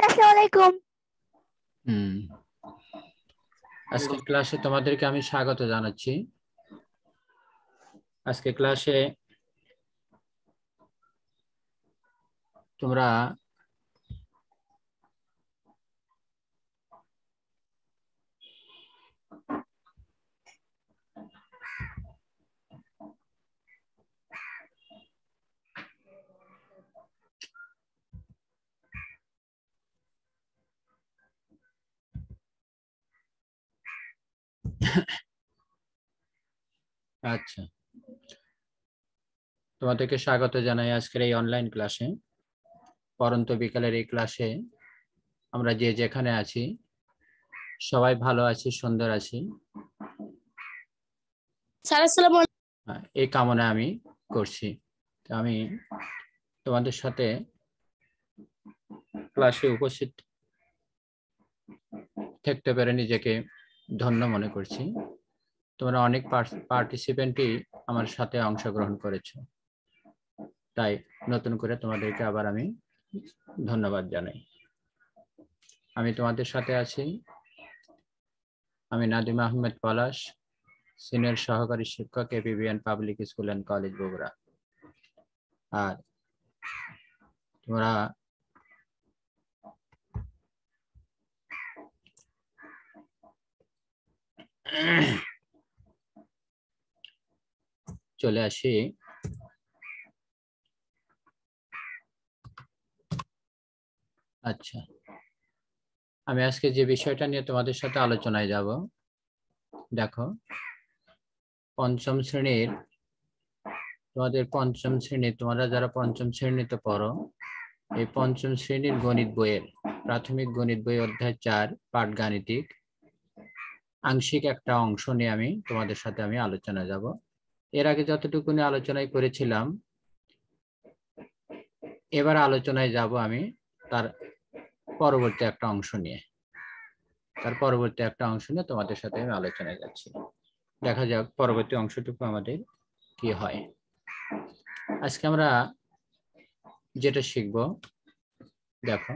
আসসালামু আলাইকুম। আজকের ক্লাসে তোমাদেরকে আমি স্বাগত জানাচ্ছি। আজকে ক্লাসে তোমরা আচ্ছা, তোমাদেরকে স্বাগত জানাই আজকের এই অনলাইন ক্লাসে। পরন্ত বিকালের এই ক্লাসে আমরা যে যেখানে আছি সবাই ভালো আছি, সুন্দর আছি, এই কামনা আমি করছি। আমি তোমাদের সাথে ক্লাসে উপস্থিত থাকতে পেরে নিজেকে ধন্য মনে করছি। তোমরা অনেক পার্টিসিপেন্টই আমার সাথে অংশগ্রহণ করেছো, তাই নতুন করে তোমাদেরকে আবার আমি ধন্যবাদ জানাই। আমি তোমাদের সাথে আছি, আমি নাদিম আহমেদ পলাশ, সিনিয়র সহকারী শিক্ষক, APBN public school and college Bogura. আর তোমরা চলে আসি আচ্ছা, আমি আজকে যে বিষয়টা নিয়ে তোমাদের সাথে আলোচনায় যাব, দেখো পঞ্চম শ্রেণীর তোমরা যারা পঞ্চম শ্রেণীতে পড়ো, এই পঞ্চম শ্রেণীর গণিত বইয়ের প্রাথমিক গণিত বই অধ্যায় 4 পাঠ গাণিতিক আংশিক একটা অংশ নিয়ে আমি তোমাদের সাথে আলোচনা যাব। এর আগে যতটুকু নিয়ে আলোচনায় করেছিলাম, এবার আলোচনায় যাব আমি তার পরবর্তী একটা অংশ নিয়ে। তোমাদের সাথে আমি আলোচনায় যাচ্ছি। দেখা যাক পরবর্তী অংশটুকু আমাদের কি হয়। আজকে আমরা যেটা শিখব, দেখো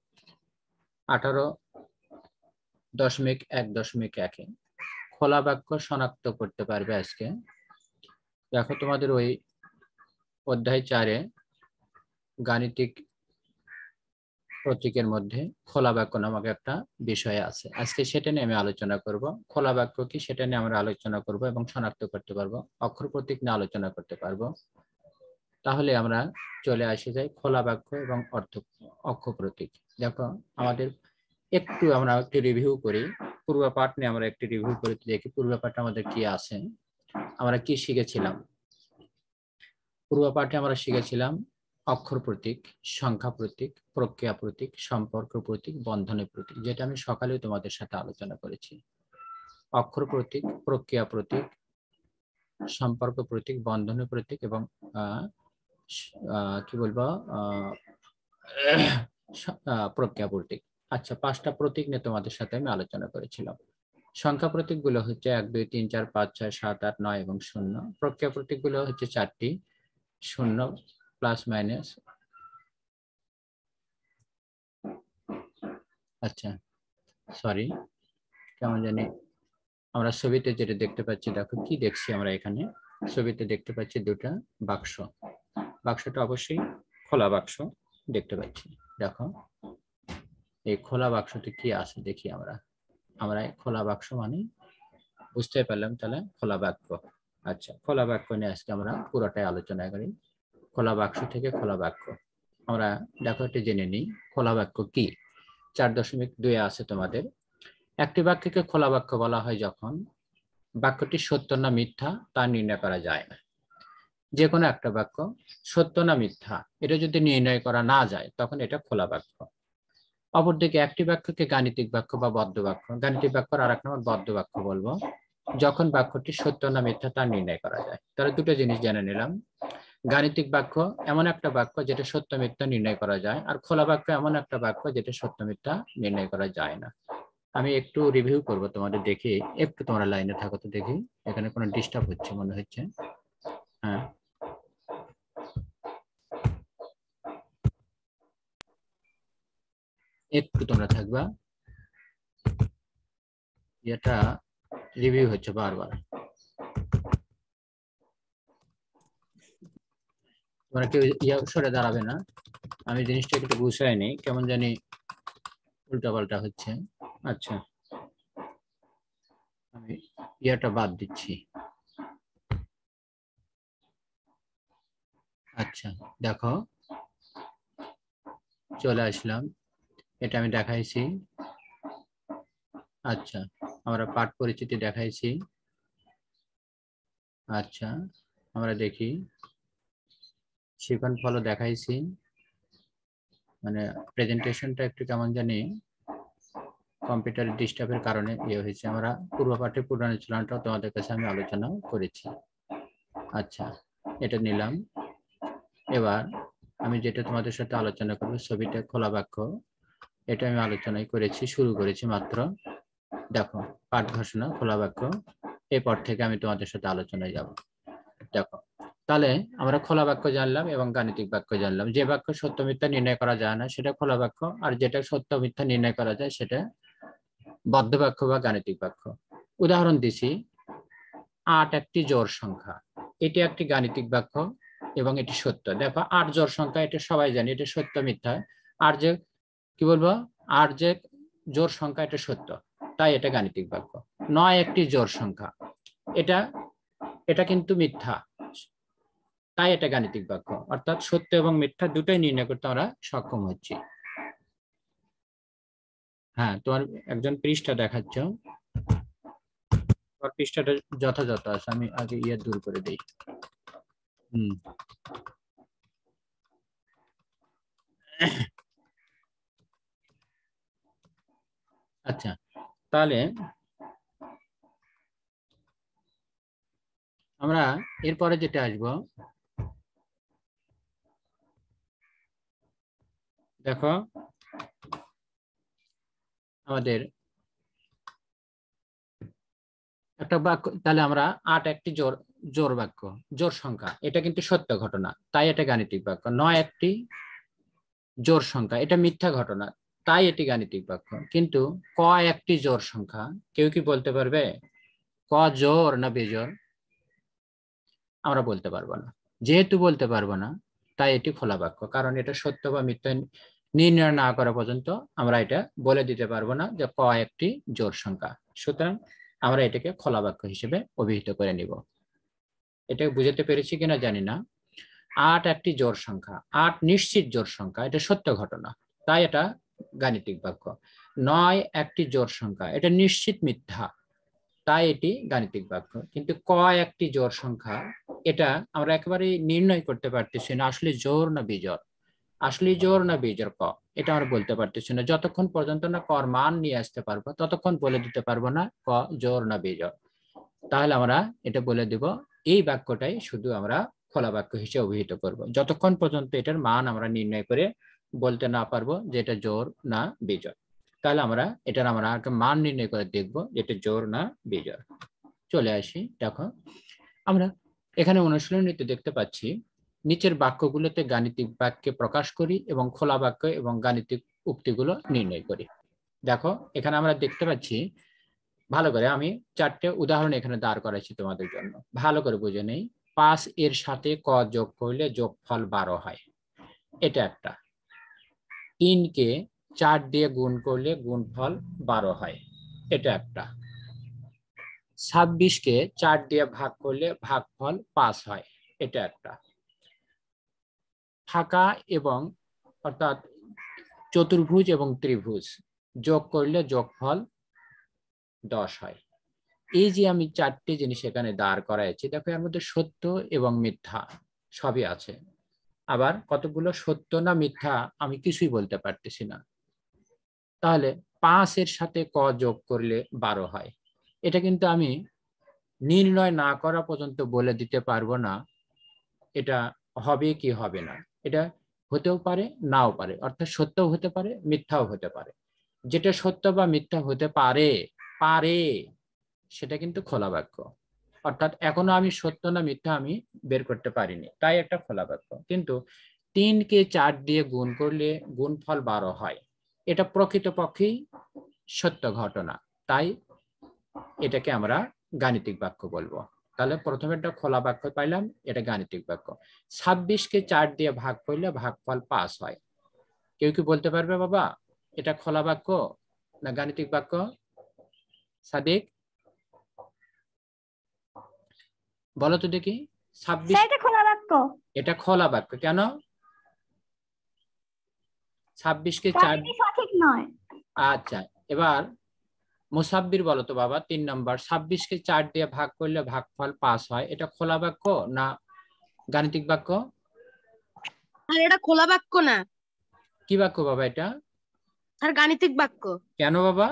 18.1.1 খোলা বাক্য শনাক্ত করতে পারবে আজকে। দেখো তোমাদের ওই অধ্যায় 4-এ গাণিতিক প্রতীকের মধ্যে খোলা বাক্য নামক একটা বিষয় আছে। আজকে সেটা নিয়ে আমি আলোচনা করব। খোলা বাক্য কি সেটা নিয়ে আমরা আলোচনা করব এবং শনাক্ত করতে পারবো, অক্ষর প্রতীক নিয়ে আলোচনা করতে পারবো। তাহলে আমরা চলে আসে যাই খোলা বাক্য এবং অক্ষর প্রতীক। দেখো আমাদের আমরা একটু রিভিউ করি, পূর্বপাঠ নিয়ে আমরা একটু রিভিউ করে দেখি পূর্বপাঠে আমাদের কি আছে, আমরা কি শিখেছিলাম। পূর্বপাঠে আমরা শিখেছিলাম অক্ষর প্রতীক, সংখ্যা প্রতীক, প্রক্রিয়া প্রতীক, সম্পর্ক প্রতীক, বন্ধনের প্রতীক, যেটা আমি সকালে তোমাদের সাথে আলোচনা করেছি। অক্ষর প্রতীক, প্রক্রিয়া প্রতীক, সম্পর্ক প্রতীক, বন্ধনের প্রতীক এবং কি বলবো প্রক্রিয়া প্রতীক। আচ্ছা, 5টা প্রতীক নিয়ে তোমাদের সাথে আমি আলোচনা করেছিলাম। সংখ্যা প্রতীক গুলো হচ্ছে 1 2 3 4 5 6 7 8 9 এবং 0। প্রক্রিয়া প্রতীক গুলো হচ্ছে 4টি, 0 প্লাস মাইনাস। আচ্ছা সরি, কেমন জানি আমরা ছবিতে যেটা দেখতে পাচ্ছি, দেখো কি দেখছি আমরা এখানে ছবিতে দেখতে পাচ্ছি দুটা বাক্স। বাক্সটা অবশ্যই খোলা বাক্স দেখতে পাচ্ছি। দেখো এই খোলা বাক্সতে কি আছে দেখি আমরা খোলা বাক্স মানে বুঝতে পারলাম, তাহলে খোলা বাক্য। আচ্ছা, খোলা বাক্য নিয়ে আজকে আমরা পুরোটাই আলোচনা করি। খোলা বাক্স থেকে খোলা বাক্য আমরা দেখো একটু জেনে নিই খোলা বাক্য কি। 4.2 আছে তোমাদের। একটি বাক্যকে খোলা বাক্য বলা হয় যখন বাক্যটি সত্য না মিথ্যা তা নির্ণয় করা যায় না। যে কোনো একটা বাক্য সত্য না মিথ্যা এটা যদি নির্ণয় করা না যায় তখন এটা খোলা বাক্য। অপরদিকে একটি বাক্যকে গাণিতিক বাক্য বা বদ্ধ বাক্য, গাণিতিক বাক্যর আর এক নম্বর বদ্ধ বাক্য বলবো, যখন বাক্যটি সত্য না মিথ্যা তা নির্ণয় করা যায়। তাহলে দুটো জিনিস জেনে নিলাম। গাণিতিক বাক্য এমন একটা বাক্য যেটা সত্য মিথ্যা নির্ণয় করা যায়, আর খোলা বাক্য এমন একটা বাক্য যেটা সত্য মিথ্যা নির্ণয় করা যায় না। আমি একটু রিভিউ করব তোমাদের, দেখি একটু তোমরা লাইনে থাকো তো দেখি, এখানে কোনো ডিস্টার্ব হচ্ছে মনে হচ্ছে। হ্যাঁ, একটু তোমরা থাকবা, এটা রিভিউ হচ্ছে বারবার। তোমরা কেউ সরে দাঁড়াবে না, আমি জিনিসটা একটু গুছাই নেই, কেমন জানি উল্টাপাল্টা হচ্ছে। আচ্ছা, আমি ইয়াটা বাদ দিচ্ছি। আচ্ছা দেখো, চলে আসলাম, এটা আমি দেখাইছি। আচ্ছা, আমরা পাঠ পরিচিতি দেখাইছি। আচ্ছা, আমরা দেখি শিখন ফলও দেখাইছি। মানে প্রেজেন্টেশনটা একটু কেমন জানি কম্পিউটার ডিস্টার্বের কারণে ইয়ে হয়েছে। আমরা পূর্ব পাঠে পূর্বানুচলনটাও তোমাদের কাছে আমি আলোচনা করেছি। আচ্ছা, এটা নিলাম। এবার আমি যেটা তোমাদের সাথে আলোচনা করবো, ছবিটা খোলা বাক্য, এটা আমি আলোচনাই করেছি, শুরু করেছি মাত্র। দেখো, পাঠ ঘোষণা খোলা বাক্য, এরপর থেকে আমি তোমাদের সাথে আলোচনায় যাব। দেখো, তাহলে আমরা খোলা বাক্য জানলাম এবং গাণিতিক বাক্য জানলাম। যে বাক্য সত্য মিথ্যা নির্ণয় করা যায় না সেটা খোলা বাক্য, আর যেটা সত্য মিথ্যা নির্ণয় করা যায় সেটা বদ্ধ বাক্য বা গাণিতিক বাক্য। উদাহরণ দিছি, ৮ একটি জোড় সংখ্যা, এটি একটি গাণিতিক বাক্য এবং এটি সত্য। দেখো, ৮ জোড় সংখ্যা, এটা সবাই জানি, এটা সত্য মিথ্যা। আর যে কি বলবো, আর যে জোড় সংখ্যা এটা সত্য, তাই এটা গাণিতিক বাক্য। ৯ একটি জোড় সংখ্যা, এটা এটা কিন্তু মিথ্যা, তাই এটা গাণিতিক বাক্য। অর্থাৎ সত্য এবং মিথ্যা দুটোই নির্ণয় করতে আমরা সক্ষম হচ্ছি। হ্যাঁ, তোমার একজন পৃষ্ঠা দেখাচ্ছ, তোমার পৃষ্ঠাটা যথাযথ আছে, আমি আগে ইয়ে দূর করে দিই। হুম, আচ্ছা, তাহলে আমরা এরপরে যেটা আসবো, দেখো আমাদের একটা বাক্য, তাহলে আমরা ৮ একটি জোড় বাক্য, জোড় সংখ্যা, এটা কিন্তু সত্য ঘটনা, তাই এটা গাণিতিক বাক্য। ৯ একটি জোড় সংখ্যা, এটা মিথ্যা ঘটনা, তাই এটি গাণিতিক বাক্য। কিন্তু ক একটি জোড় সংখ্যা, কেউ কি বলতে পারবে ক জোড় না বেজোড়? আমরা বলতে পারবো না। যেহেতু বলতে পারবো না, তাই এটি খোলা বাক্য, কারণ এটা সত্য বা মিথ্যা নির্ণয় না করা পর্যন্ত আমরা এটা বলে দিতে পারবো না যে ক একটি জোড় সংখ্যা। সুতরাং আমরা এটাকে খোলা বাক্য হিসেবে অভিহিত করে নিব। এটা বুঝতে পেরেছি কিনা জানি না। ৮ একটি জোড় সংখ্যা, ৮ নিশ্চিত জোড় সংখ্যা, এটা সত্য ঘটনা, তাই এটা গাণিতিক বাক্য। ৯ একটি জোড় সংখ্যা, এটা নিশ্চিত মিথ্যা, তাই এটি গাণিতিক বাক্য। কিন্তু ক একটি জোড় সংখ্যা, এটা আমরা একেবারে নির্ণয় করতে পারতেছি না আসলে জোড় না বিজোড়, আসলে জোড় না বিজোড় ক, এটা আমরা বলতে পারতেছি না। যতক্ষণ পর্যন্ত না কর মান নিয়ে আসতে পারবো ততক্ষণ বলে দিতে পারবো না ক জোড় না বিজোড়। তাহলে আমরা এটা বলে দিব, এই বাক্যটাই শুধু আমরা খোলা বাক্য হিসেবে অভিহিত করব, যতক্ষণ পর্যন্ত এটার মান আমরা নির্ণয় করে বলতে না পারবো যে এটা জোড় না বিজোড়। তাহলে আমরা এটার আমরা মান নির্ণয় করে দেখবো এটা জোড় না বিজোড়। চলে আসি, দেখো আমরা এখানে অনুশীলনীতে দেখতে পাচ্ছি, নিচের বাক্যগুলোতে গাণিতিক বাক্যে প্রকাশ করি এবং খোলা বাক্য এবং গাণিতিক উক্তিগুলো নির্ণয় করি। দেখো, এখানে আমরা দেখতে পাচ্ছি, ভালো করে আমি 4টে উদাহরণ এখানে দাঁড় করাচ্ছি তোমাদের জন্য, ভালো করে বুঝে নেই। ৫ এর সাথে ক যোগ করলে যোগফল ১২ হয়, এটা একটা। ৩ কে ৪ দিয়ে গুণ করলে গুণফল ১২ হয়, এটা একটা। ২৬ কে ৪ দিয়ে ভাগ করলে ভাগফল ৫ হয়, এটা একটা। ফাঁকা এবং অর্থাৎ চতুর্ভুজ এবং ত্রিভুজ যোগ করলে যোগফল ১০ হয়। এই যে আমি 4টে জিনিস এখানে দাঁড় করাইছি, দেখো এর মধ্যে সত্য এবং মিথ্যা সবই আছে। আবার কতগুলো সত্য না মিথ্যা আমি কিছুই বলতে পারতেছি না। তাহলে ৫ এর সাথে ক যোগ করলে ১২ হয়, এটা কিন্তু আমি নির্ণয় না করা পর্যন্ত বলে দিতে পারবো না এটা হবে কি হবে না। এটা হতেও পারে নাও পারে, অর্থাৎ সত্যও হতে পারে মিথ্যাও হতে পারে। যেটা সত্য বা মিথ্যা হতে পারে পারে সেটা কিন্তু খোলা বাক্য। অর্থাৎ এখনো আমি সত্য না মিথ্যা আমি বের করতে পারিনি, তাই একটা খোলা বাক্য। কিন্তু ৩ কে ৪ দিয়ে গুণ করলে গুণফল ১২ হয়, এটা প্রকৃতপক্ষেই সত্য ঘটনা, তাই এটাকে আমরা গাণিতিক বাক্য বলবো। তাহলে প্রথমে একটা খোলা বাক্য পাইলাম, এটা গাণিতিক বাক্য। 26কে 4 দিয়ে ভাগ করলে ভাগফল 5 হয়। কেউ কি বলতে পারবে বাবা এটা খোলা বাক্য না গাণিতিক বাক্য? সাদিক বলো তো দেখি। 26 এটা খোলা বাক্য। এটা খোলা বাক্য কেন? 26কে 4 সঠিক নয়। আচ্ছা, এবার মুসাব্বির বলো তো বাবা 3 নম্বর, 26কে 4 দিয়ে ভাগ করলে ভাগফল 5 হয়, এটা খোলা বাক্য না গাণিতিক বাক্য? আর এটা খোলা বাক্য না, কি বাক্য বাবা এটা? আর গাণিতিক বাক্য। কেন বাবা?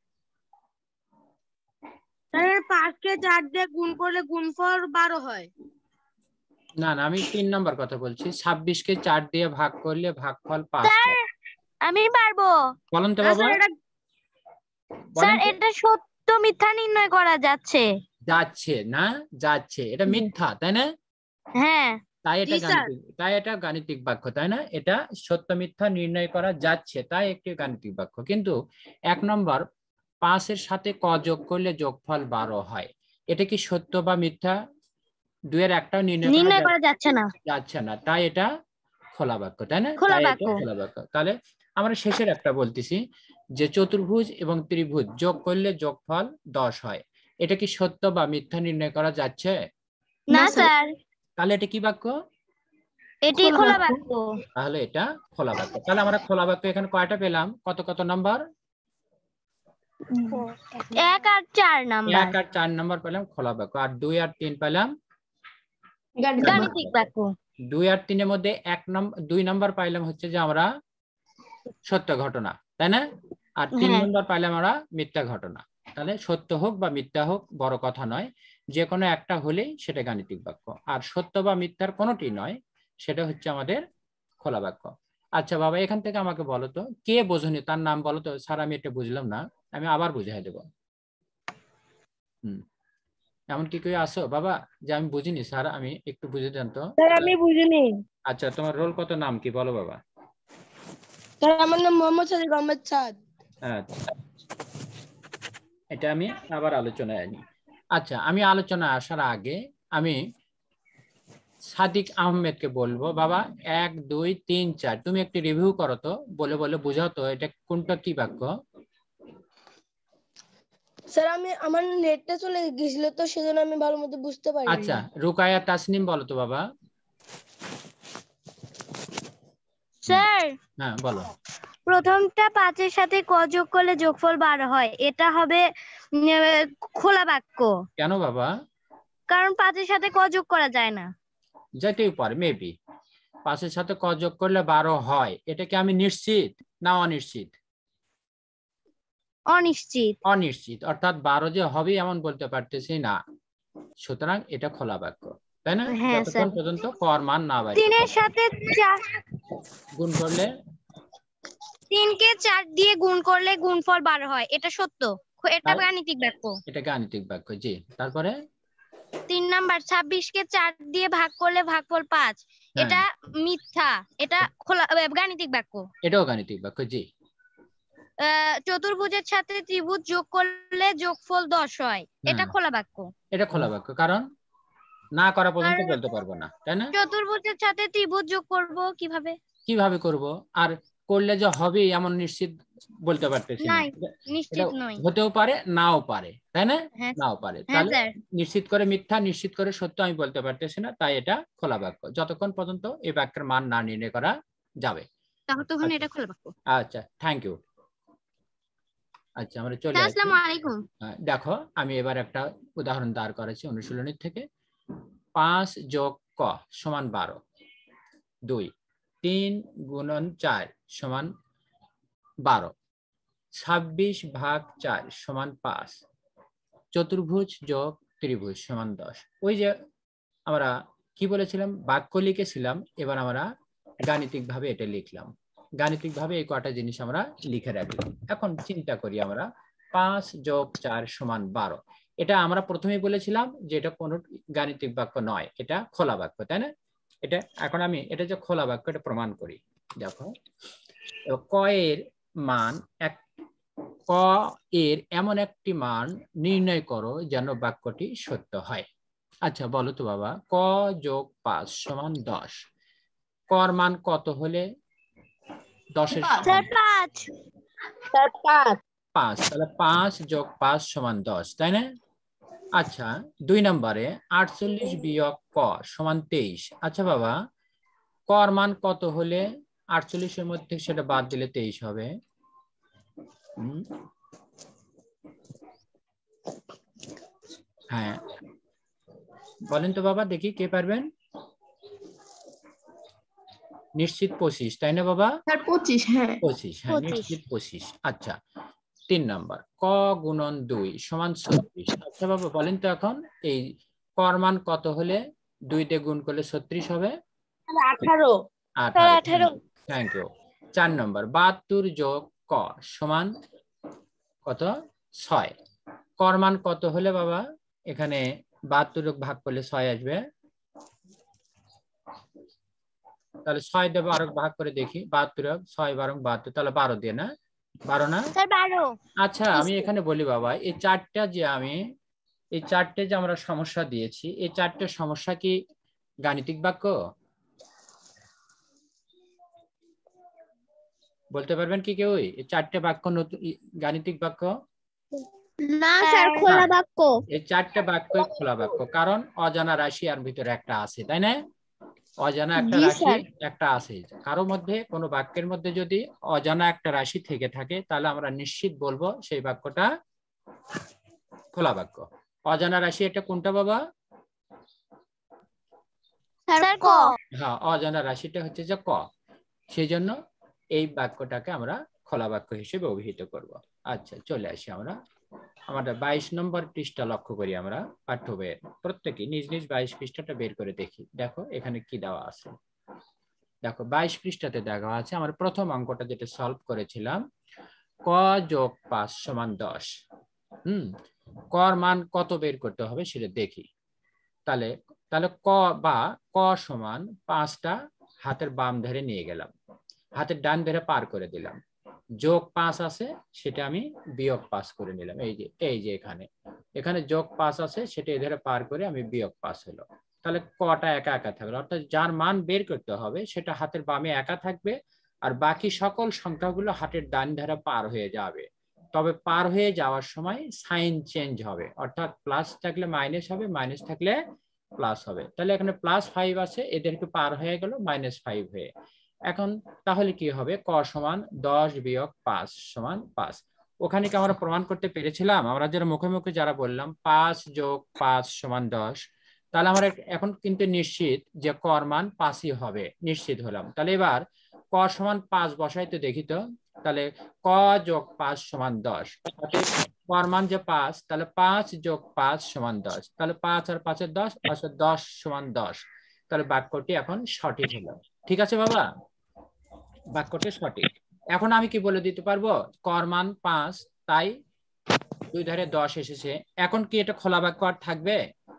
স্যার 5কে 4 দিয়ে গুণ করলে গুণফল 12 হয়। না না, আমি 3 নম্বর কথা বলছি। 26কে 4 দিয়ে ভাগ করলে ভাগফল 5 হয়। আমি পারবো। বলেন তো না বাবা, স্যার, এটা বলেন তো। এটা সত্য মিথ্যা নির্ণয় করা যাচ্ছে। যাচ্ছে না, যাচ্ছে, এটা মিথ্যা তাই না? হ্যাঁ। তাই এটা গাণিতিক বাক্য তাই না? এটা সত্য মিথ্যা নির্ণয় করা যাচ্ছে, তাই একটি গাণিতিক বাক্য। কিন্তু 1 নম্বর 5-এর সাথে ক যোগ করলে যোগফল 12 হয়, এটা কি সত্য বা মিথ্যা? দুইয়ের একটাও নির্ণয় করা যাচ্ছে না। যাচ্ছে না, তাই এটা খোলা বাক্য তাই না? খোলা তাই বাক্য। এটা খোলা বাক্য। তাহলে আমরা শেষের একটা বলতেছি যে চতুর্ভুজ এবং ত্রিভুজ যোগ করলে যোগফল 10 হয়, এটা কি সত্য বা মিথ্যা নির্ণয় করা যাচ্ছে? না স্যার, তাহলে এটা কি বাক্য? এটি খোলা বাক্য। তাহলে এটা খোলা বাক্য। তাহলে আমরা খোলা বাক্য এখানে কয়টা পেলাম? কত কত নাম্বার? 1 আর 4 নাম্বার। 1 আর 4 নাম্বার পেলাম খোলা বাক্য, আর 2 আর 3 পেলাম গাণিতিক বাক্য। 2 আর 3-এর মধ্যে 2 নাম্বার পাইলাম হচ্ছে যে আমরা সত্য ঘটনা তাই না? আর 3 নাম্বার পাইলাম আমরা মিথ্যা ঘটনা। তাহলে সত্য হোক বা মিথ্যা হোক বড় কথা নয়, যে কোনো একটা হলেই সেটা গাণিতিক বাক্য, আর সত্য বা মিথ্যার কোনোটি নয়, সেটা হচ্ছে আমাদের খোলা বাক্য। আচ্ছা বাবা, এখান থেকে আমাকে বলো তো কে বোঝনি, তার নাম বলো তো। স্যার আমি এটা বুঝলাম না, আমি আবার বুঝাই দেবো। এমন কি কেউ আসো বাবা যে আমি বুঝিনি স্যার, আমি একটু বুঝে দেন তো। স্যার আমি বুঝিনি। আচ্ছা, তোমার রোল কত, নাম কি বলো বাবা? স্যার আমার নাম মোহাম্মদ সাদিক আহমেদ সাদ। আচ্ছা, এটা আমি আবার আলোচনায় আনি। আচ্ছা, আমি আলোচনায় আসার আগে আমি সাদিক আহমেদকে বলবো, বাবা 1 2 3 4 তুমি একটু রিভিউ করো তো, বলে বলে বোঝাও তো এটা কোনটা কি বাক্য। স্যার আমার নেটটা চলে গিয়েছিল তো সেজন্য আমি ভালো মতো বুঝতে পারিনি। আচ্ছা, রুকায়া তাসনিম বলো তো বাবা। স্যার হ্যাঁ বলো। প্রথমটা 5-এর সাথে ক যোগ করলে যোগফল 12 হয়, এটা হবে খোলা বাক্য। কেন বাবা? কারণ 5-এর সাথে ক যোগ করা যায় না। যেতেই পারে মেবি, 5-এর সাথে ক যোগ করলে 12 হয়, এটা কি আমি নিশ্চিত না অনিশ্চিত? অনিশ্চিত। অনিশ্চিত, অর্থাৎ 12 যে হবে এমন বলতে পারতেছি না, সুতরাং এটা খোলা বাক্য তাই না? হ্যাঁ যতক্ষণ স্যার। পর্যন্ত কর মান না বাইরে 3-এর সাথে 4 গুণ করলে 3কে 4 দিয়ে গুণ করলে গুণফল 12 হয়, এটা সত্য, এটা গাণিতিক বাক্য। এটা গাণিতিক বাক্য, জি। তারপরে 3 নাম্বার 26কে 4 দিয়ে ভাগ করলে ভাগফল 5, এটা মিথ্যা, এটা খোলা গাণিতিক বাক্য। এটাও গাণিতিক বাক্য, জি। চতুর্ভুজের সাথে ত্রিভুজ যোগ করলে যোগফল 10 হয়, এটা খোলা বাক্য। এটা খোলা বাক্য, কারণ না করা পর্যন্ত বলতে পারবো না তাই না? চতুর্ভুজের সাথে ত্রিভুজ যোগ করব কিভাবে? কিভাবে করব, আর করলে যে হবে এমন নিশ্চিত বলতে পারতেছি না। এটা নিশ্চিত নয়। হতেও পারে নাও পারে তাই না? হ্যাঁ নাও পারে। হ্যাঁ তাহলে স্যার। নিশ্চিত করে মিথ্যা, নিশ্চিত করে সত্য আমি বলতে পারতেছি না, তাই এটা খোলা বাক্য যতক্ষণ পর্যন্ত এই বাক্যের মান না নির্ণয় করা যাবে। তখন এটা খোলা বাক্য। আচ্ছা, থ্যাংক ইউ। আচ্ছা, আমরা চলে আসি। আসসালামু আলাইকুম। দেখো, আমি এবার একটা উদাহরণ দাঁড় করেছি অনুশীলনী থেকে। 5 যোগ ক সমান 12, 2 3 গুণন 4 সমান 12, 26 ভাগ 4 সমান 5, চতুর্ভুজ যোগ ত্রিভুজ সমান 10। ওই যে আমরা কি বলেছিলাম, বাক্য লিখেছিলাম, এবার আমরা গাণিতিক ভাবে এটা লিখলাম। গাণিতিক ভাবে এই কটা জিনিস আমরা লিখে রাখলাম। এখন চিন্তা করি আমরা, 5 যোগ 4 সমান 12, এটা আমরা প্রথমেই বলেছিলাম যে এটা কোনো গাণিতিক বাক্য নয়, এটা খোলা বাক্য তাই না? এটা এখন আমি এটা যে খোলা বাক্য এটা প্রমাণ করি। দেখো, ক এর মান ক এর এমন একটি মান নির্ণয় করো যেন বাক্যটি সত্য হয়। আচ্ছা বলো তো বাবা, ক যোগ 5 সমান 10, কর মান কত হলে 10-এর স্যার 5। 5, তাহলে 5 যোগ 5 সমান 10, তাই না? আচ্ছা 2 নম্বরে 48 বিয়োগ ক সমান 23। আচ্ছা বাবা, কর মান কত হলে 48-এর মধ্যে সেটা বাদ দিলে 23 হবে? হ্যাঁ বলেন তো বাবা, দেখি কে পারবেন? নিশ্চিত 25, তাই না বাবা? 25, হ্যাঁ 25, হ্যাঁ নিশ্চিত 25। আচ্ছা 3 নাম্বার, ক গুণন 2 সমান 36। আচ্ছা বাবা বলেন তো এখন এই কর মান কত হলে 2 দিয়ে গুণ করলে 36 হবে? 18। 18। Thank you. 4 নম্বর, 72 যোগ ক সমান কত? 6, কর মান কত হলে বাবা এখানে 72 ভাগ করলে 6 আসবে? তাহলে 6 দিয়ে 12 ভাগ করে দেখি, 72 6 12 72, তাহলে 12 দিয়ে না? 12 না? স্যার 12। আচ্ছা আমি এখানে বলি বাবা, এই চারটে যে আমরা সমস্যা দিয়েছি, এই চারটে সমস্যা কি গাণিতিক বাক্য? বলতে পারবেন কি কেউ এই চারটে বাক্য গাণিতিক বাক্য? না স্যার, খোলা বাক্য। এই চারটে বাক্যই খোলা বাক্য, কারণ অজানা রাশি আর ভিতরে একটা আছে, তাই না? অজানা একটা জি রাশি স্যার। একটা আছে। কারো মধ্যে কোনো বাক্যের মধ্যে যদি অজানা একটা রাশি থেকে থাকে তাহলে আমরা নিশ্চিত বলবো সেই বাক্যটা খোলা বাক্য। অজানা রাশি এটা কোনটা বাবা? স্যার ক। হ্যাঁ অজানা রাশিটা হচ্ছে যে ক, সেই জন্য এই বাক্যটাকে আমরা খোলা বাক্য হিসেবে অভিহিত করব। আচ্ছা চলে আসি আমরা আমাদের 22 নম্বর পৃষ্ঠা লক্ষ্য করি। আমরা পাঠ্য বইয়ের প্রত্যেকে নিজ নিজ 22 পৃষ্ঠাটা বের করে দেখি। দেখো এখানে কি দেওয়া আছে। দেখো 22 পৃষ্ঠাতে দেখা আছে আমার প্রথম অঙ্কটা যেটা সলভ করেছিলাম, ক যোগ 5 সমান 10। কর মান কত বের করতে হবে সেটা দেখি। তাহলে তাহলে ক বা ক সমান 5টা হাতের বাম ধারে নিয়ে গেলাম, হাতের ডান ধারে পার করে দিলাম, যোগ 5 আছে সেটা আমি বিয়োগ 5 করে নিলাম। এই যে এখানে যোগ 5 আছে সেটা এধারে পার করে আমি বিয়োগ 5 হলো। তাহলে কটা একা একা থাকলো, অর্থাৎ যার মান বের করতে হবে সেটা হাতের বামে একা থাকবে, আর বাকি সকল সংখ্যাগুলো হাতের ডান ধারে পার হয়ে যাবে। তবে পার হয়ে যাওয়ার সময় সাইন চেঞ্জ হবে, অর্থাৎ প্লাস থাকলে মাইনাস হবে, মাইনাস থাকলে প্লাস হবে। তাহলে এখানে +5 আছে, এদেরকে পার হয়ে গেল -5 হয়ে। এখন তাহলে কি হবে, ক সমান 10 বিয়োগ 5 সমান 5। ওখানে কি আমরা প্রমাণ করতে পেরেছিলাম? আমরা যারা মুখে মুখে যারা বললাম 5 যোগ 5 সমান 10, তাহলে আমরা এখন কিন্তু নিশ্চিত যে কর মান 5ই হবে, নিশ্চিত হলাম। তাহলে এবার ক সমান 5 বসাইতে দেখি তো। তাহলে ক যোগ 5 সমান 10, কর মান যে 5, তাহলে 5 যোগ 5 সমান 10, তাহলে 5 আর 5 এর 10, অর্থাৎ 10 সমান 10। তাহলে বাক্যটি এখন সঠিক হলো। ঠিক আছে বাবা, বাক্যটি সঠিক। এখন আমি কি বলে দিতে পারবো, কর মান 5, তাই দুই ধারে 10 এসেছে। এখন কি এটা খোলা বাক্য আর থাকবে?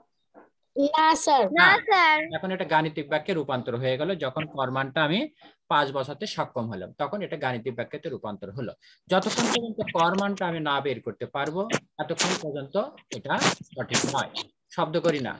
না স্যার। না স্যার। এখন এটা গাণিতিক বাক্যে রূপান্তর হয়ে গেল। যখন কর মানটা আমি 5 বসাতে সক্ষম হলাম তখন এটা গাণিতিক বাক্যে রূপান্তর হলো। যতক্ষণ পর্যন্ত কর মানটা আমি না বের করতে পারবো ততক্ষণ পর্যন্ত এটা সঠিক নয়। শব্দ করি না।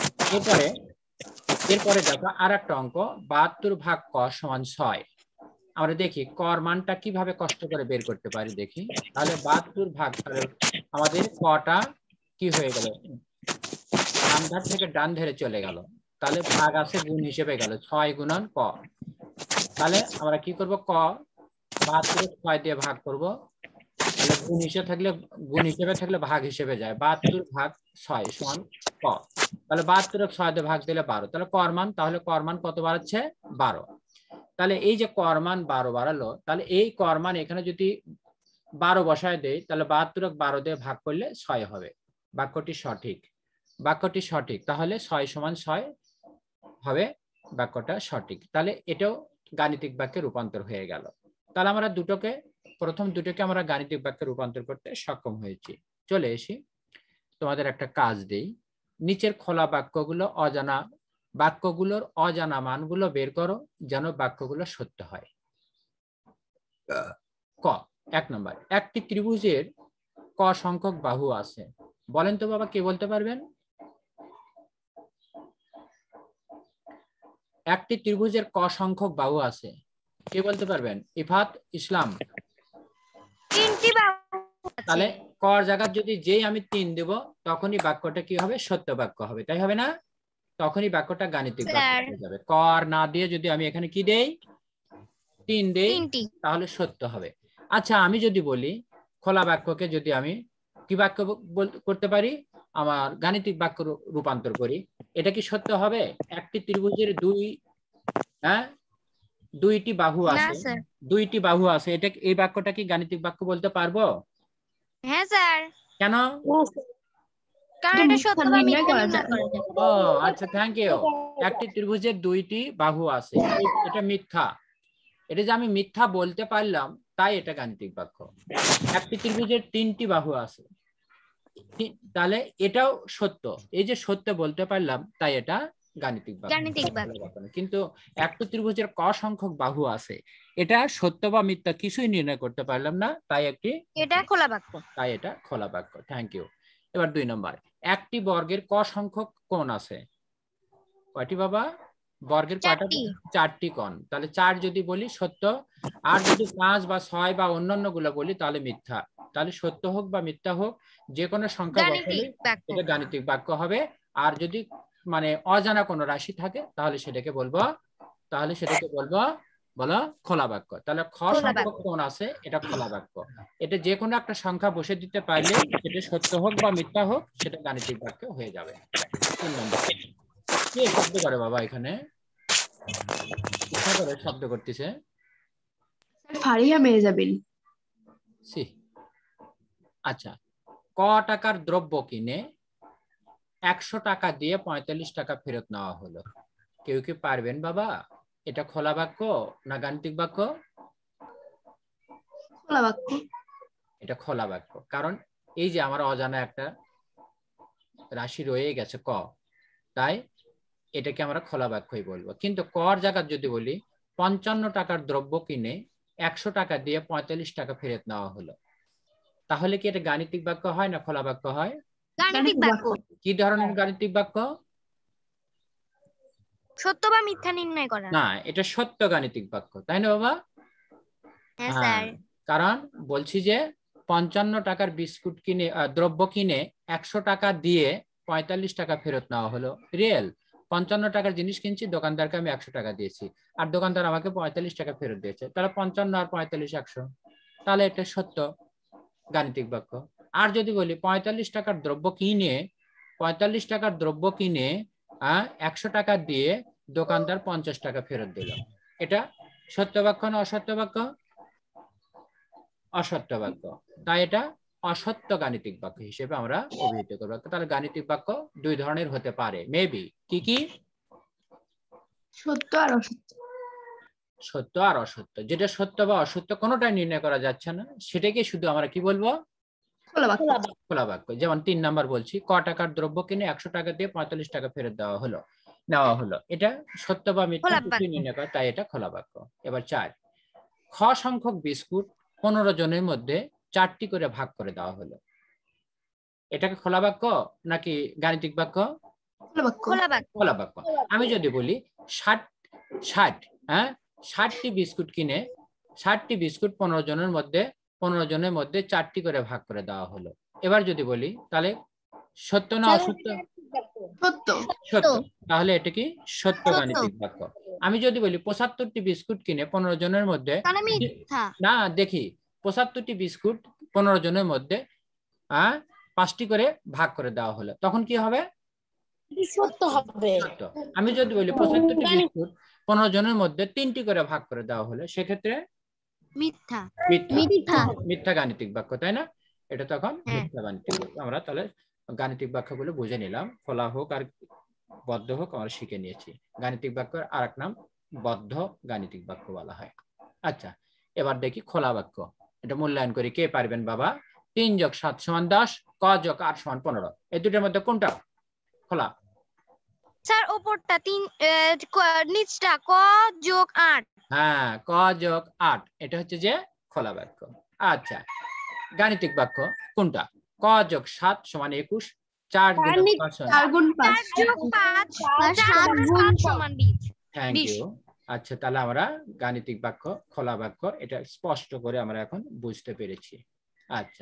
এরপরে দেখো আর একটা অঙ্ক, 72 ভাগ ক সমান 6। আমরা দেখি কর মানটা কিভাবে কষ্ট করে বের করতে পারি দেখি। তাহলে 72 ভাগ, তাহলে আমাদের কটা কি হয়ে গেল, বাম ধার থেকে ডান ধারে চলে গেল, তাহলে ভাগ আছে গুণ হিসেবে গেল 6 গুণন ক। তাহলে আমরা কি করব, ক 72 6 দিয়ে ভাগ করব, তাহলে গুণ হিসেবে থাকলে ভাগ হিসেবে যায়, 72 ভাগ 6 সমান ক। তাহলে 72 6 দিয়ে ভাগ দিলে 12, তাহলে কর মান কত বাড়াচ্ছে, 12। তাহলে এই যে কর মান 12 বাড়ালো, তাহলে এই কর মান এখানে যদি 12 বসায় দেয় তাহলে 72 12 দিয়ে ভাগ করলে 6 হবে। বাক্যটি সঠিক, তাহলে 6 সমান 6 হবে, বাক্যটা সঠিক। তাহলে এটাও গাণিতিক বাক্যে রূপান্তর হয়ে গেল। তাহলে আমরা প্রথম দুটোকে আমরা গাণিতিক বাক্যে রূপান্তর করতে সক্ষম হয়েছি। চলে এসি তোমাদের একটা কাজ দেই। নিচের খোলা বাক্যগুলোর অজানা মানগুলো বের করো যেন বাক্যগুলো সত্য হয়। ক 1 নম্বর, একটি ত্রিভুজের ক সংখ্যক বাহু আছে। বলেন তো বাবা, কে বলতে পারবেন? একটি ত্রিভুজের ক সংখ্যক বাহু আছে, কে বলতে পারবেন? ইফাত ইসলাম। 3টি বাহু আছে। তাহলে কর জায়গায় যদি যেই আমি 3 দেব, তখনই বাক্যটা কি হবে? সত্য বাক্য হবে, তাই হবে না? তখনই বাক্যটা গাণিতিক বাক্য হয়ে যাবে। কর না দিয়ে যদি আমি এখানে কি দেই? 3 দেই, তাহলে সত্য হবে। আচ্ছা, আমি যদি বলি খোলা বাক্যকে যদি আমি কি বাক্য করতে পারি? আমার গাণিতিক বাক্য রূপান্তর করি, এটা কি সত্য হবে? একটি ত্রিভুজের দুইটি বাহু আছে, দুইটি বাহু আছে, এটা এই বাক্যটা কি গাণিতিক বাক্য বলতে পারবো? হ্যাঁ স্যার। কেন? কারণ এটা সত্য বা মিথ্যা নির্ণয় করা যায়। ও আচ্ছা, থ্যাংক ইউ। একটি ত্রিভুজের দুইটি বাহু আছে, এটা মিথ্যা। এটা যে আমি মিথ্যা বলতে পারলাম, তাই এটা গাণিতিক বাক্য। একটি ত্রিভুজের 3টি বাহু আছে, তাহলে এটাও সত্য। এই যে সত্য বলতে পারলাম, তাই এটা গাণিতিক বাক্য। কিন্তু একটি ত্রিভুজের ক সংখ্যক বাহু আছে, এটা সত্য বা মিথ্যা কিছুই নির্ণয় করতে পারলাম না, তাই এটা খোলা বাক্য। Thank you. এবার 2 নম্বর, একটি বর্গের ক সংখ্যক কোণ আছে। কয়টি বাবা? বর্গের কয়টা? 4টি কোণ। তাহলে 4 যদি বলি সত্য, আর যদি 5 বা 6 বা অন্যান্য গুলো বলি তাহলে মিথ্যা। তাহলে সত্য হোক বা মিথ্যা হোক, যে কোনো সংখ্যা বসালে এটা গাণিতিক বাক্য হবে। আর যদি মানে অজানা কোনো রাশি থাকে, তাহলে সেটাকে বলবো বলো খোলা বাক্য। তাহলে খ সংখ্যক কোণ আছে, এটা খোলা বাক্য। এটা যে কোনো একটা সংখ্যা বসে দিতে পারলে, সেটা সত্য হোক বা মিথ্যা হোক, সেটা গাণিতিক বাক্য হয়ে যাবে। 3 নম্বর, কে শব্দ করে বাবা? এখানে ইচ্ছা করে শব্দ করতেছে। ফারিয়া মেজাবিন। আচ্ছা, ক টাকার দ্রব্য কিনে 100 টাকা দিয়ে 45 টাকা ফেরত নেওয়া হলো। কেউ কি পারবেন বাবা? এটা খোলা বাক্য না গাণিতিক বাক্য? খোলা বাক্য। এটা খোলা বাক্য, কারণ এই যে আমার অজানা একটা রাশি রয়ে গেছে ক, তাই এটাকে আমরা খোলা বাক্যই বলবো। কিন্তু কর জায়গা যদি বলি 55 টাকার দ্রব্য কিনে 100 টাকা দিয়ে 45 টাকা ফেরত নেওয়া হলো, তাহলে কি এটা গাণিতিক বাক্য হয় না খোলা বাক্য হয়? গাণিতিক বাক্য। কি ধরনের গাণিতিক বাক্য? সত্য বা মিথ্যা নির্ণয় করা। না, এটা সত্য গাণিতিক বাক্য, তাই না বাবা? হ্যাঁ স্যার। কারণ বলছি যে 55 টাকার বিস্কুট কিনে দ্রব্য কিনে 100 টাকা দিয়ে 45 টাকা ফেরত নেওয়া হলো। রিয়েল 55 টাকার জিনিস কিনছি, দোকানদারকে আমি 100 টাকা দিয়েছি, আর দোকানদার আমাকে 45 টাকা ফেরত দিয়েছে। তাহলে 55 আর 45 100, তাহলে এটা সত্য গাণিতিক বাক্য। আর যদি বলি 45 টাকার দ্রব্য কিনে 100 টাকা দিয়ে দোকানদার 50 টাকা ফেরত দিল, এটা সত্য বাক্য না অসত্য বাক্য? অসত্য বাক্য, তাই এটা অসত্য গাণিতিক বাক্য হিসেবে আমরা অভিহিত করব। তাহলে গাণিতিক বাক্য 2 ধরনের হতে পারে, মেবি। কি কি? সত্য আর অসত্য। সত্য আর অসত্য। যেটা সত্য বা অসত্য কোনোটাই নির্ণয় করা যাচ্ছে না, সেটাকে শুধু আমরা কি বলবো? খোলা বাক্য। যেমন 3 নাম্বার বলছি, ক টাকার দ্রব্য কিনে 100 টাকা দিয়ে 45 টাকা ফেরত নেওয়া হলো, এটা সত্য বা মিথ্যা কিছু নির্ণয় করা, তাই এটা খোলা বাক্য। এবার 4, খ সংখ্যক বিস্কুট 15 জনের মধ্যে 4টি করে ভাগ করে দেওয়া হলো, এটাকে খোলা বাক্য নাকি গাণিতিক বাক্য? খোলা বাক্য। আমি যদি বলি 60টি বিস্কুট কিনে 60টি বিস্কুট 15 জনের মধ্যে 4টি করে ভাগ করে দেওয়া হলো, এবার যদি বলি তাহলে সত্য না অসত্য? সত্য। তাহলে এটা কি সত্য গাণিতিক বাক্য। আমি যদি বলি 75টি বিস্কুট কিনে 15 জনের মধ্যে, না দেখি 75টি বিস্কুট 15 জনের মধ্যে 5টি করে ভাগ করে দেওয়া হলো, তখন কি হবে? সত্য হবে। আমি যদি বলি 75টি বিস্কুট 15 জনের মধ্যে 3টি করে ভাগ করে দেওয়া হলো, সেক্ষেত্রে মিথ্যা গাণিতিক বাক্য, তাই না? এটা তখন মিথ্যা গাণিতিক বাক্য। আমরা তাহলে গাণিতিক বাক্যগুলো বুঝে নিলাম, খোলা হোক আর বদ্ধ হোক আমরা শিখে নিয়েছি। গাণিতিক বাক্যের আরেক নাম বদ্ধ গাণিতিক বাক্য বলা হয়। আচ্ছা, এবার দেখি খোলা বাক্য। এটা মূল্যায়ন করি, কে পারবেন বাবা? 3 + 7 = 10, ক + 8 = 15, এই দুটোর মধ্যে কোনটা খোলা? স্যার উপরটা 3, নিচটা ক + 8। হ্যাঁ, ক + 8, এটা হচ্ছে যে খোলা বাক্য। আচ্ছা, গাণিতিক বাক্য কোনটা? ক যোগ 7 সমান 21, 4 গুণ 5 4 গুণ 5 4 গুণ 5 সমান 20। Thank you. আচ্ছা, তাহলে আমরা গাণিতিক বাক্য খোলা বাক্য এটা স্পষ্ট করে আমরা এখন বুঝতে পেরেছি। আচ্ছা,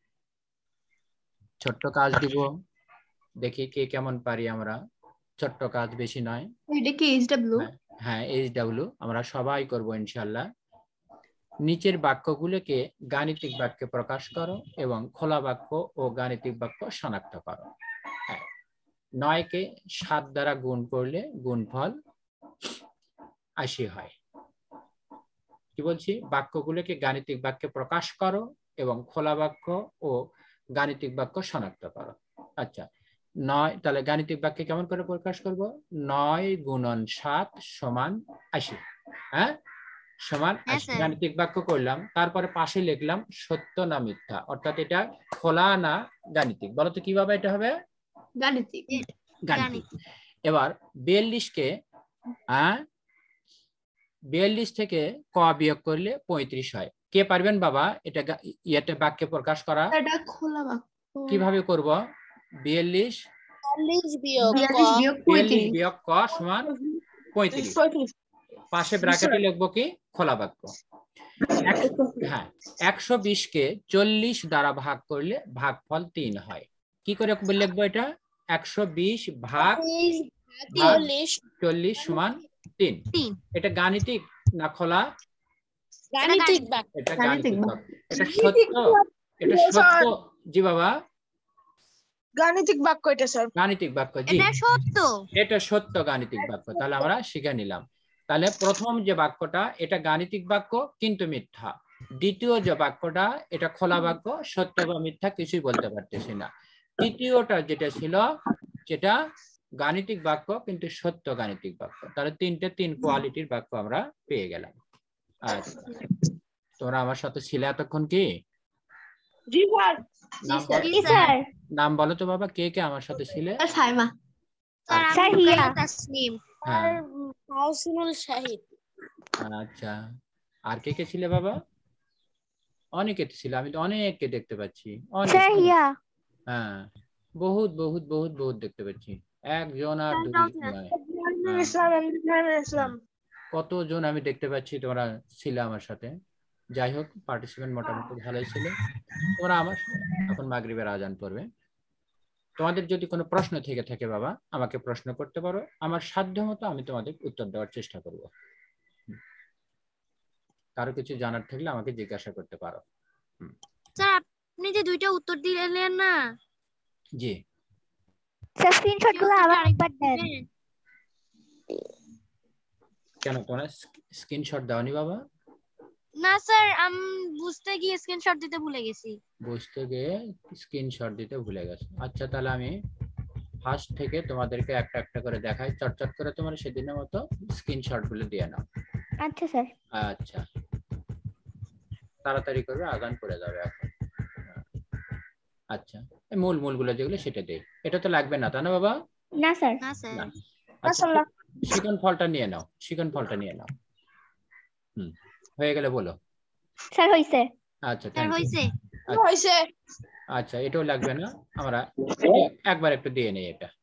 ছোট্ট কাজ দিব, দেখি কে কেমন পারি আমরা। ছোট্ট কাজ, বেশি নয়। এটা কি এইচডব্লিউ? হ্যাঁ, এইচডব্লিউ আমরা সবাই করব ইনশাআল্লাহ। নিচের বাক্যগুলোকে গাণিতিক বাক্যে প্রকাশ করো এবং খোলা বাক্য ও গাণিতিক বাক্য শনাক্ত করো। 9 কে 7 দ্বারা গুণ করলে গুণফল 80 হয়। কি বলছি? বাক্যগুলোকে গাণিতিক বাক্যে প্রকাশ করো এবং খোলা বাক্য ও গাণিতিক বাক্য শনাক্ত করো। আচ্ছা, 9 তাহলে গাণিতিক বাক্যে কেমন করে প্রকাশ করব? 9 গুণন 7 সমান 80। হ্যাঁ, সমান 80 গাণিতিক বাক্য করলাম। তারপরে পাশে লিখলাম সত্য না মিথ্যা, অর্থাৎ এটা খোলা না গাণিতিক। বলো তো কিভাবে এটা হবে? গাণিতিক। এবার 42 কে 42 থেকে ক বিয়োগ করলে 35 হয়। কে পারবেন বাবা এটা ইয়েতে বাক্যে প্রকাশ করা? এটা খোলা বাক্য। কিভাবে করব? 42 বিয়োগ ক সমান 35। পাশে ব্র্যাকেটে লিখবো কি? খোলা বাক্য। হ্যাঁ, 120 কে 40 দ্বারা ভাগ করলে ভাগফল 3 হয়। কি করে লিখবো এটা? 120 ভাগ 40 সমান 3। এটা গাণিতিক না খোলা? গাণিতিক বাক্য। এটা গাণিতিক বাক্য। এটা সত্য, এটা সত্য। জি বাবা, গাণিতিক বাক্য এটা স্যার। গাণিতিক বাক্য, জি এটা সত্য। এটা সত্য গাণিতিক বাক্য। তাহলে আমরা শিখে নিলাম। তাহলে প্রথম যে বাক্যটা এটা গাণিতিক বাক্য কিন্তু মিথ্যা। দ্বিতীয় যে বাক্যটা এটা খোলা বাক্য, সত্য বা মিথ্যা কিছুই বলতে পারতেছি না। তৃতীয়টা যেটা ছিল সেটা গাণিতিক বাক্য কিন্তু সত্য গাণিতিক বাক্য। তাহলে 3 কোয়ালিটির বাক্য আমরা পেয়ে গেলাম। আচ্ছা, তোমরা আমার সাথে ছিলে এতক্ষণ কি? জি স্যার। নাম বলো তো বাবা, কে কে আমার সাথে ছিলে? সাইমা। স্যার হিয়া, তাসনিম, হ্যাঁ, মাহসিনুল শাহিদ। আচ্ছা, আর কে কে ছিলে বাবা? অনেকে ছিল, আমি তো অনেককে দেখতে পাচ্ছি। হ্যাঁ, বহুত বহুত বহুত বহুত দেখতে পাচ্ছি, একজন আর দুইজন নয়। কতজন আমি দেখতে পাচ্ছি তোমরা ছিলে আমার সাথে। যাই হোক, পার্টিসিপেন্ট মোটামুটি ভালোই ছিল। তোমরা আমার এখন মাগরিবের আজান পড়বে। তোমাদের যদি কোনো প্রশ্ন থেকে থাকে বাবা আমাকে প্রশ্ন করতে পারো, আমার সাধ্য মতো আমি তোমাদের উত্তর দেওয়ার চেষ্টা করব। কারো কিছু জানার থাকলে আমাকে জিজ্ঞাসা করতে পারো। স্যার আপনি যে দুইটা উত্তর দিলেন না, জি স্যার স্ক্রিনশটগুলো আরেকবার দেন। কেন তোমরা স্ক্রিনশট দাওনি বাবা? না স্যার, আমি বুঝতে গিয়ে স্ক্রিনশট দিতে ভুলে গেছি। বুঝতে গিয়ে স্ক্রিনশট দিতে ভুলে গেছো? আচ্ছা, তাহলে আমি ফার্স্ট থেকে তোমাদেরকে একটা একটা করে দেখাই, চটচট করে তোমরা সেদিনের মতো স্ক্রিনশট গুলো দিয়ে নাও। আচ্ছা স্যার। আচ্ছা, তাড়াতাড়ি করবে, আগান করে যাবে এখন। আচ্ছা, মূল গুলো যেগুলো সেটা দেই। এটা তো লাগবে না তাই না বাবা? না স্যার। না স্যার। আচ্ছা, শিকন ফলটা নিয়ে নাও, শিকন ফলটা নিয়ে নাও। হয়ে গেলে বলো। স্যার হইছে। আচ্ছা, থ্যাংক ইউ। হইছে। আচ্ছা, এটাও লাগবে না, আমরা একবার একটু দিয়ে নেই এটা।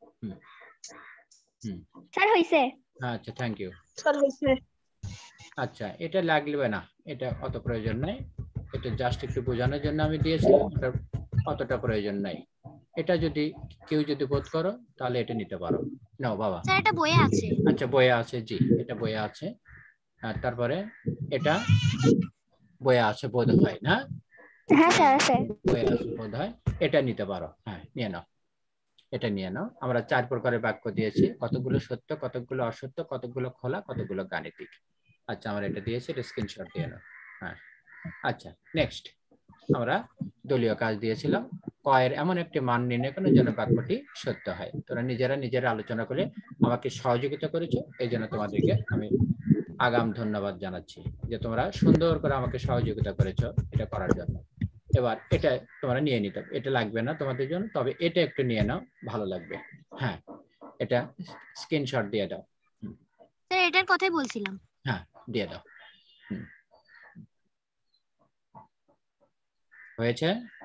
স্যার হইছে। আচ্ছা, থ্যাংক ইউ। স্যার হইছে। আচ্ছা, এটা লাগবে না, এটা অত প্রয়োজন নাই। এটা জাস্ট একটু বোঝানোর জন্য আমি দিয়েছিলাম, এটা অতটা প্রয়োজন নাই। এটা যদি কেউ যদি বোধ করো তাহলে এটা নিতে পারো। নাও বাবা। স্যার এটা বইয়ে আছে। আচ্ছা, বইয়ে আছে, জি এটা বইয়ে আছে। আর তারপরে এটা বইয়ে আছে বোধ হয় না? হ্যাঁ স্যার আছে। বইয়ে আছে বোধ হয়, এটা নিতে পারো। হ্যাঁ, নিয়ে নাও, এটা নিয়ে নাও। আমরা 4 প্রকারের বাক্য দিয়েছি, কতগুলো সত্য, কতগুলো অসত্য, কতগুলো খোলা, কতগুলো গাণিতিক। আচ্ছা, আমরা এটা দিয়েছি, এটা স্ক্রিনশট দিয়ে নাও। হ্যাঁ, আচ্ছা, নেক্সট আমরা দলীয় কাজ দিয়েছিলাম। ক এর এমন একটি মান নির্ণয় করার জন্য বাক্যটি সত্য হয়। তোমরা নিজেরা আলোচনা করে আমাকে সহযোগিতা করেছো, এই জন্য তোমাদেরকে আমি আগাম ধন্যবাদ জানাচ্ছি যে তোমরা সুন্দর করে আমাকে সহযোগিতা করেছো এটা করার জন্য। এবার এটা তোমরা নিয়ে নিতে, এটা লাগবে না তোমাদের জন্য, তবে এটা একটু নিয়ে নাও, ভালো লাগবে। হ্যাঁ, এটা স্ক্রিনশট দিয়ে দাও। স্যার এটার কথাই বলছিলাম। হ্যাঁ, দিয়ে দাও। হয়েছে?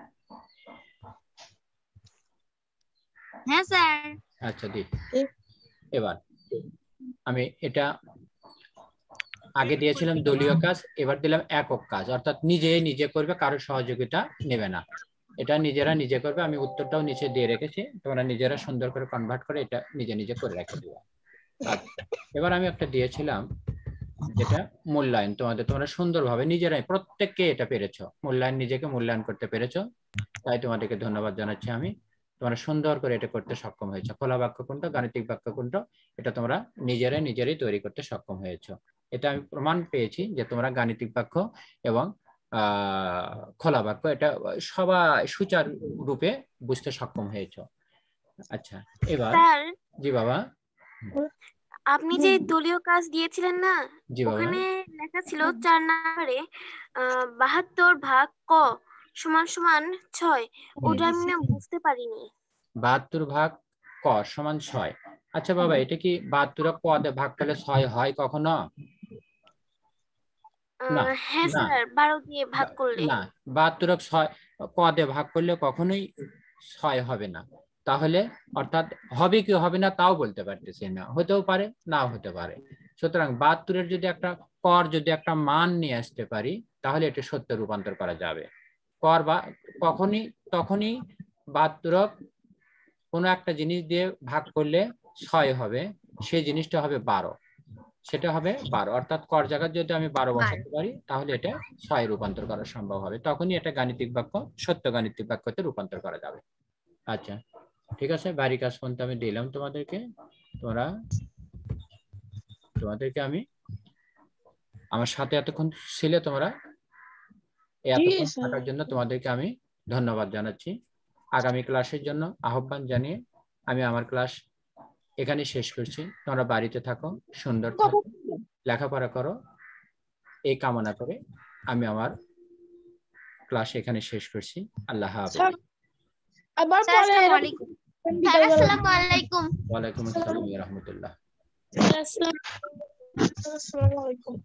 হ্যাঁ স্যার। আচ্ছা দি। এবার আমি এটা আগে দিয়েছিলাম দলীয় কাজ, এবার দিলাম একক কাজ, অর্থাৎ নিজে নিজে করবে, কারো সহযোগিতা নেবে না, এটা নিজেরা নিজে করবে। আমি উত্তরটাও নিচে দিয়ে রেখেছি, তোমরা নিজেরা সুন্দর করে কনভার্ট করে এটা নিজে নিজে করে রেখে দিবে। আচ্ছা, এবার আমি একটা দিয়েছিলাম যেটা মূল্যায়ন, তোমরা সুন্দরভাবে নিজেরাই প্রত্যেককে এটা পেরেছো, মূল্যায়ন, নিজেকে মূল্যায়ন করতে পেরেছো, তাই তোমাদেরকে ধন্যবাদ জানাচ্ছি আমি। তোমরা সুন্দর করে এটা করতে সক্ষম হয়েছে। খোলা বাক্য কোনটা, গাণিতিক বাক্য কোনটা, এটা তোমরা নিজেরাই তৈরি করতে সক্ষম হয়েছো। এটা আমি প্রমাণ পেয়েছি যে তোমরা গাণিতিক বাক্য এবং খোলা বাক্য এটা সবাই সুচারু রূপে বুঝতে সক্ষম হয়েছো। আচ্ছা, এবার স্যার, জি বাবা। আপনি যে দলীয় কাজ দিয়েছিলেন না, জি বাবা। ওখানে লেখা ছিল 4 নম্বরে 72 ভাগ ক সমান সমান 6। ওটা আমি না বুঝতে পারিনি। 72 ভাগ ক সমান 6। আচ্ছা বাবা, এটা কি 72 ক দিয়ে ভাগ করলে 6 হয় কখনো? না হ্যাঁ না স্যার, 12 দিয়ে ভাগ করলে। না, 72 ক দিয়ে ভাগ করলে কখনোই 6 হবে না। তাহলে অর্থাৎ হবে কি হবে না তাও বলতে পারতেছি না, হতেও পারে নাও হতে পারে। সুতরাং 72 যদি একটা যদি একটা মান নিয়ে আসতে পারি, তাহলে এটা সত্যে রূপান্তর করা যাবে। বা তখনই 72 কোনো একটা জিনিস দিয়ে ভাগ করলে 6 হবে, সেই জিনিসটা হবে 12, সেটা হবে 12, অর্থাৎ কর জায়গায় যদি আমি 12 বসাতে পারি, তাহলে এটা 6 রূপান্তর করা সম্ভব হবে, তখনই এটা গাণিতিক বাক্য, সত্য গাণিতিক বাক্যতে রূপান্তর করা যাবে। আচ্ছা ঠিক আছে, বাড়ি কাজ পর্যন্ত আমি দিলাম তোমাদেরকে। তোমাদেরকে আমি আমার সাথে এতক্ষণ ছিলে, তোমরা এতক্ষণ থাকার জন্য তোমাদেরকে আমি ধন্যবাদ জানাচ্ছি। আগামী ক্লাসের জন্য আহ্বান জানিয়ে আমি আমার ক্লাস এখানে শেষ করছি। তোমরা বাড়িতে থাকো, সুন্দর থাকো, লেখাপড়া করো, এই কামনা করে আমি আমার ক্লাস এখানে শেষ করছি। আল্লাহ হাফেজ। আবার স্যার পরে আসসালামু আলাইকুম। স্যার, আসসালামু আলাইকুম। ওয়ালাইকুম আসসালাম ওয়া রাহমাতুল্লাহ। আসসালামু আলাইকুম।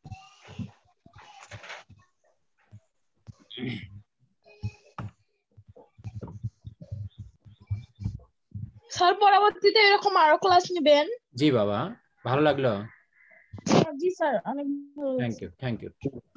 স্যার পরবর্তীতে এরকম আরো ক্লাস নেবেন? জি বাবা, ভালো লাগলো। জি স্যার, অনেক ভালো থ্যাংক ইউ।